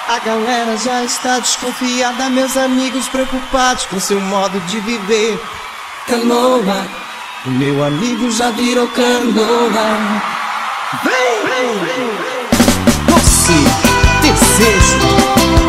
A galera já está desconfiada, meus amigos preocupados com seu modo de viver. Canoa, o meu amigo já virou canoa. Vem! Doce desejo.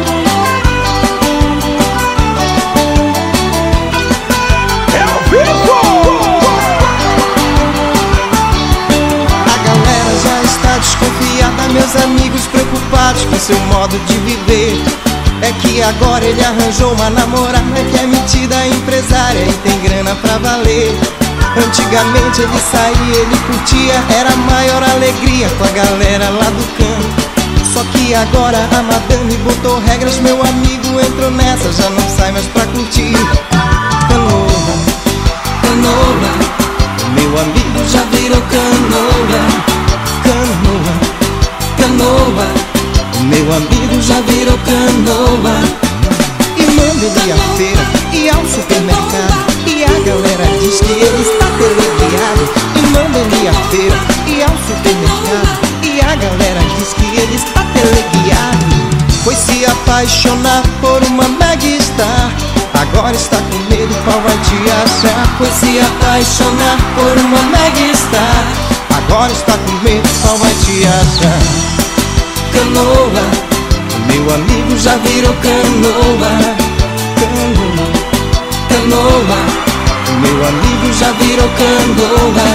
Desconfiada, meus amigos preocupados com seu modo de viver. É que agora ele arranjou uma namorada que é metida empresária e tem grana pra valer. Antigamente ele saía, ele curtia, era a maior alegria com a galera lá do canto. Só que agora a madame botou regras, meu amigo entrou nessa, já não sai mais pra curtir. Canoa, canoa, meu amigo já virou canoa. Canoa, canoa, meu amigo já virou canoa. E manda ele à feira e ao supermercado, e a galera diz que ele está teleguiado. E manda ele à feira e ao supermercado, e a galera diz que ele está teleguiado. Foi se apaixonar por uma megastar, agora está com medo, qual vai te achar? Foi se apaixonar por uma megastar, agora está com medo, qual vai te achar? Canoa, meu amigo já virou canoa. Canoa, canoa, meu amigo já virou canoa.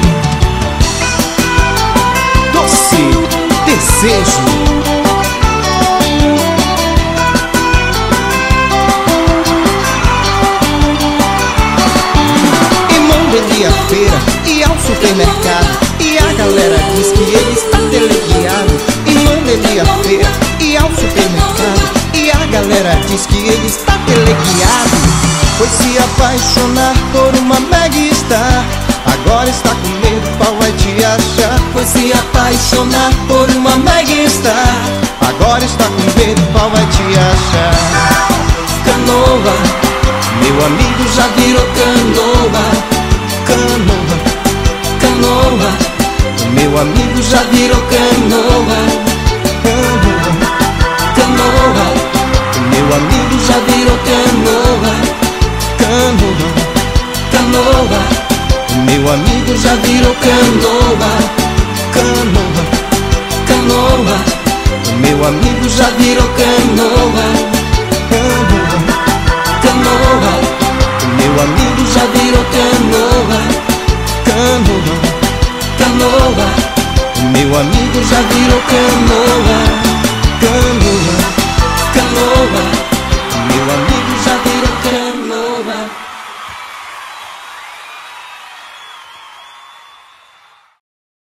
Doce desejo. Ele à feira e ao supermercado, e a galera diz que ele está teleguiado. E manda ele à feira e ao supermercado, e a galera diz que ele está teleguiado. Foi se apaixonar por uma megastar, agora está com medo, qual vai te achar? Foi se apaixonar por uma megastar, agora está com medo, qual vai te achar? Canoa, meu amigo já virou canoa. Canoa, canoa, meu amigo já virou canoa. Canoa, canoa, meu amigo já virou canoa. Canoa, canoa, meu amigo já virou canoa. Canoa, canoa, meu amigo já virou canoa. Canoa, canoa, meu amigo já virou canoa. Canoa, canoa, meu amigo já virou canoa.